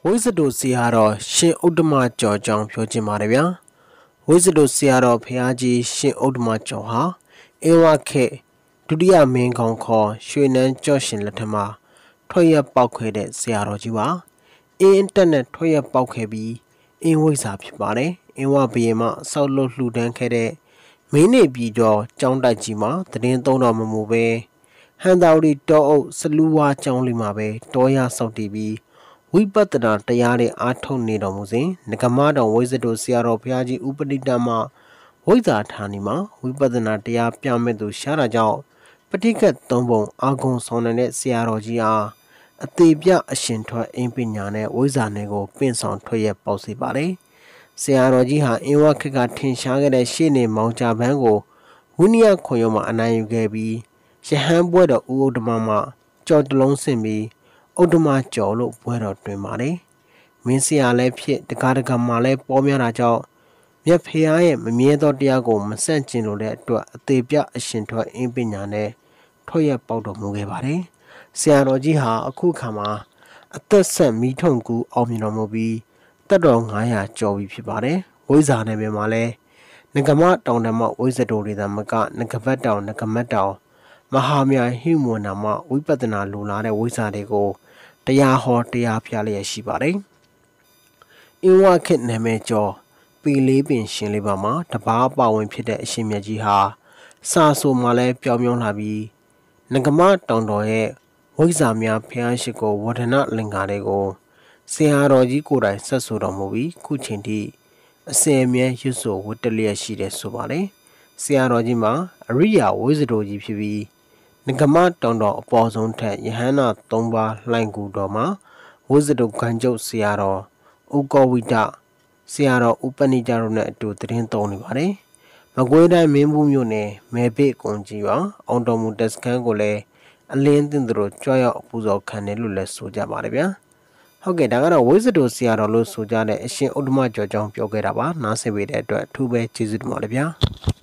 ဝိဇ္ဇတုဆရာတော်ရှင်ဥဒ္ဓမကျော်ကြောင့်ပြောချင်ပါတယ်ဗျာဝိဇ္ဇတုဆရာတော်ဘုရားကြီးရှင်ဥဒ္ဓမကျော်ဟာဧဝခေဒုတိယမင်းကောင်းခေါ်ရွှေနန်းကျော်ရှင်လက်ထက်မှာထွက်ရပောက်ခဲ့တဲ့ဆရာတော်ကြီးပါအင်းတက်နဲ့ထွက်ရပောက်ခဲ့ပြီးအင်းဝိဇ္ဇာဖြစ်ပါတယ်အင်းဝဘယေမှဆောက်လုပ်လှူဒန်းခဲ့တဲ့မင်းနေပြည်တော်ကျောင်းတိုက်ကြီးမှာတည်င်းသုံးတော်မမူပဲဟန်တာဝတီတောအုပ်စလူဝါကျောင်းလေးမှာပဲတောရဆောက်တည်ပြီးဝိပဿနာတရားတွေအားထုတ်နေတော်မူစဉ်ငကမတော်ဝိဇ္ဇတုဆရာတော်ဘုရားကြီးဥပတိတမဝိဇ္ဇာဌာနီမှာဝိပဿနာတရားပြမဲ့သူရှားတာကြောင့်ပဋိက္ခသုံးပုံအာဂုံဆောင်တဲ့ဆရာတော်ကြီးအားအသေးပြအရှင်ထွက်အင်းပညာနဲ့ဝိဇ္ဇာနယ်ကိုပင့်ဆောင်ထွက်ရပေါက်စေပါတယ်ဆရာတော်ကြီးဟာအင်းဝခက်ကထင်ရှားခဲ့တဲ့ရှေ့နေမောင်ကြပန်းကိုဝိနည်းခွန်ရုံမှာအနိုင်ယူခဲ့ပြီးရဟန်းပွဲတော်ဥဒ္ဓမမှာကြော်တလုံးဆင့်ပြီးဥဒ္ဓမကျော်လို့ပွဲတော်တွင်ပါတယ်မင်းဆရာလည်းဖြစ်တကားတကာမှာလည်းပေါ်များတာကြောင့်မြတ်ဖရာရဲ့မမြဲသောတရားကိုမဆန့်ကျင်လို့တဲ့အတွက်အသေးပြအရှင်ထွက်အင်းပညာနဲ့ထွက်ရပေါက်တော်မူခဲ့ပါတယ်ဆရာတော်ကြီးဟာအခုခါမှာအသက်ဆက်မီးထုံကူအောင်မြင်တော်မူပြီးတက်တော်900ကျော်ပြီဖြစ်ပါတယ်ဝိဇ္ဇာနယ်ပင်မှာလည်းငကမတောင်တမဝိဇ္ဇတိုတွေသာမကငကဘတ်တောင်ငကမတ်တောင်မဟာမြတ်ဟိမွန်နာမဝိပဿနာလူလာတဲ့ဝိဇ္ဇာတွေကိုတရားဟောတရားပြလျက်ရှိပါတယ်။အင်းဝခေတ်နာမည်ကျော်ပေလေးပင်ရှင်လေးပါမှာတပားပါဝင်ဖြစ်တဲ့အရှင်မြတ်ကြီးဟာစာဆိုမှလည်းပြောင်းပြောင်းလာပြီးငကမတောင်တော်ရဲ့ဝိဇ္ဇာများဖျားရှိကိုဝဒနာလင်္ကာတွေကိုဆရာတော်ကြီးကိုယ်တိုင်ဆက်ဆိုတော်မူပြီးခုချိန်ထိအစင်မြဲရွတ်ဆိုဝတ်တလျက်ရှိတယ်ဆိုပါတယ်။ဆရာတော်ကြီးမှာအရိယာဝိဇ္ဇတိုကြီးဖြစ်ပြီးငကမတောင်တော်အပေါ်ဆုံးထက်ယဟန္တာ3ပါးလှိုင်ကူတော်မှာဝိဇ္ဇတုခံကျုပ်ဆရာတော်ဥကောဝိတဆရာတော်ဥပနိကြတို့နဲ့အတူတည်င်းသုံးနေပါတယ်။မကွေးတိုင်းမင်းဘူးမြို့နယ်မဲဘေကုံကြီးပါအောင်တော်မူတက်စခန်းကိုလည်းအလင်းတင်သူတို့ကြွရောက်အပူဇော်ခံတယ်လို့လည်းဆိုကြပါတယ်ဗျာ။ဟုတ်ကဲ့ဒါကတော့ဝိဇ္ဇတုဆရာတော်လို့ဆိုကြတဲ့အရှင်ဥဒ္ဓမကျော်ကြောင့်ပြောခဲ့တာပါ။နားဆင်ပေးတဲ့အတွက်အထူးပဲကျေးဇူးတင်ပါတယ်ဗျာ။